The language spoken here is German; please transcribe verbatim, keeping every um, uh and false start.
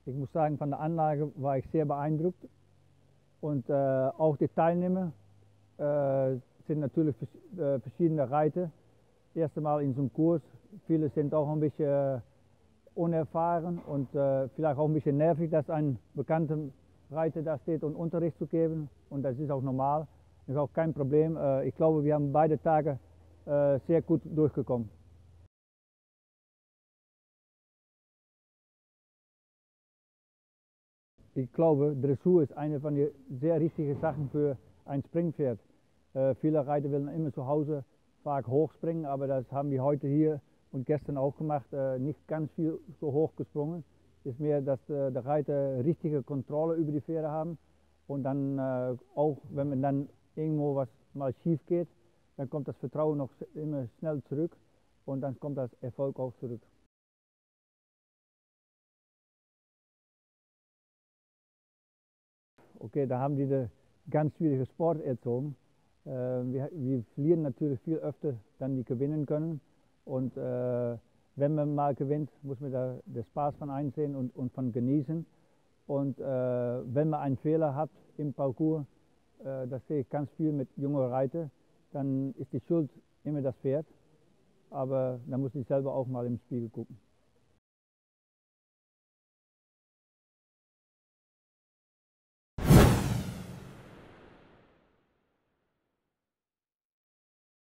Ich muss sagen, von der Anlage war ich sehr beeindruckt und äh, auch die Teilnehmer äh, sind natürlich äh, verschiedene Reiter. Das erste Mal in so einem Kurs, viele sind auch ein bisschen unerfahren und äh, vielleicht auch ein bisschen nervig, dass ein bekannter Reiter da steht und Unterricht zu geben, und das ist auch normal, das ist auch kein Problem. Äh, ich glaube, wir haben beide Tage äh, sehr gut durchgekommen. Ich glaube, Dressur ist eine von den sehr richtigen Sachen für ein Springpferd. Äh, viele Reiter wollen immer zu Hause stark hochspringen, aber das haben wir heute hier und gestern auch gemacht, äh, nicht ganz viel so hoch gesprungen. Es ist mehr, dass äh, der Reiter richtige Kontrolle über die Pferde haben, und dann äh, auch, wenn man dann irgendwo was mal schief geht, dann kommt das Vertrauen noch immer schnell zurück und dann kommt das Erfolg auch zurück. Okay, da haben die den ganz schwierigen Sport erzogen. Äh, wir, wir verlieren natürlich viel öfter, dann die gewinnen können. Und äh, wenn man mal gewinnt, muss man da den Spaß von einsehen und, und von genießen. Und äh, wenn man einen Fehler hat im Parcours, äh, das sehe ich ganz viel mit jungen Reitern, dann ist die Schuld immer das Pferd. Aber da muss ich selber auch mal im Spiegel gucken.